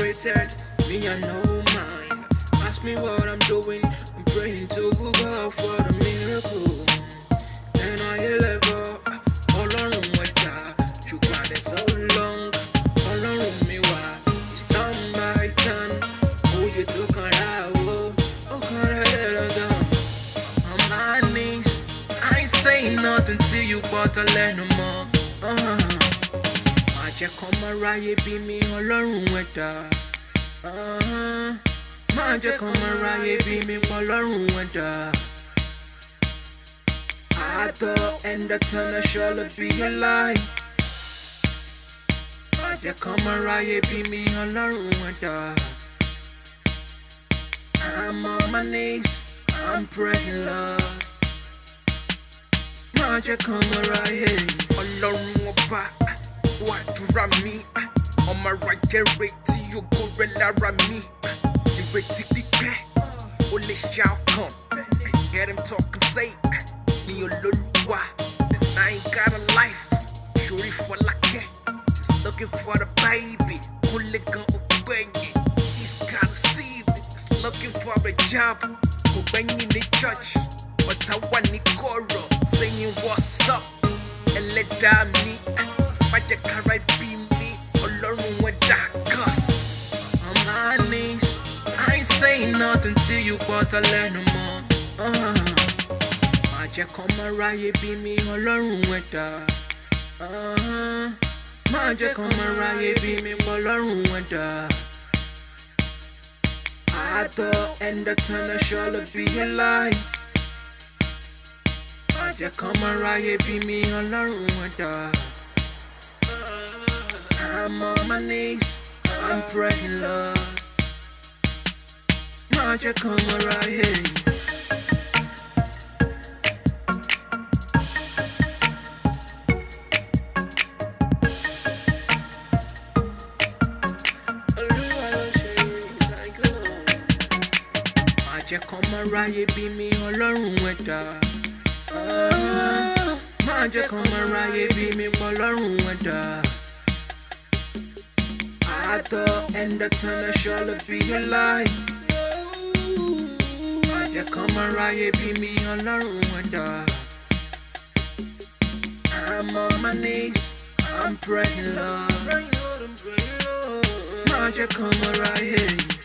separated, me I know mine. Ask me what I'm doing, I'm praying to God for the miracle. And I level, Olorun weta, you got it so long. Olorun mi wa, it's turn by turn. Oh, you took on that, oh, can I let her down? On my knees, I ain't saying nothing to you, but I let no more. Má jẹ́ kó má ráyè bí mi Ọlọ́run ẹ̀dá. Má jẹ́ kó má ráyè bí mi Ọlọ́run ẹ̀dá. I thought and the turn shall be a lie. Má jẹ́ kó má ráyè bí mi Ọlọ́run ẹ̀dá. I'm on my knees, I'm praying, Lord. Má jẹ́ kó má ráyè Ọlọ́run ọba. Wàdúrà mi, ọmọ rájẹ́ retí ògo rẹ̀ lára mi. Ìrètí pípẹ́, ó lè ṣe ọkàn. Hear them talk and say, ní Olólùwà. And I ain't got a life, ṣorí Fọlákẹ́. Just looking for the baby, kó lè gan ògbẹ́yìn. He's gotta see me, just looking for a job. Kò gbẹ́yìn ní church, ọ̀tá wà ní kọ̀rọ̀. Saying what's up, ẹlẹ́dàá mi. Má jẹ́ kára bí mi Ọlọ́run ẹ̀dá, 'cause on my knees I ain't saying nothing to you but I let no more. Má jẹ́ kó má ráyè bí mi Ọlọ́run ẹ̀dá. Má jẹ́ kó má ráyè bí mi Ọlọ́run ẹ̀dá. I thought and the turn shall be a lie. Má jẹ́ kó má ráyè bí mi Ọlọ́run ẹ̀dá. I'm on my knees, I'm praying, Lord. Má jẹ́ kó má ráyè. Olúwa ló ṣe ìdájọ́. Má jẹ́ kó má ráyè bí mi Ọlọ́run ẹ̀dá. Má jẹ́ kó má ráyè bí mi Ọlọ́run ẹ̀dá. I thought and the turn shall be a lie. Má jẹ́ kó má ráyè bí mi Ọlọ́run ẹ̀dá. I'm on my knees, I'm praying, Lord. Má jẹ́ kó má ráyè.